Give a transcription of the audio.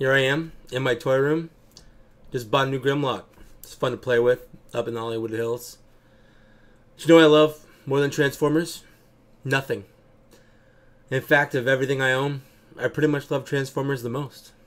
here I am in my toy room. Just bought a new Grimlock. It's fun to play with up in the Hollywood Hills. Do you know what I love more than Transformers? Nothing. In fact, of everything I own, I pretty much love Transformers the most.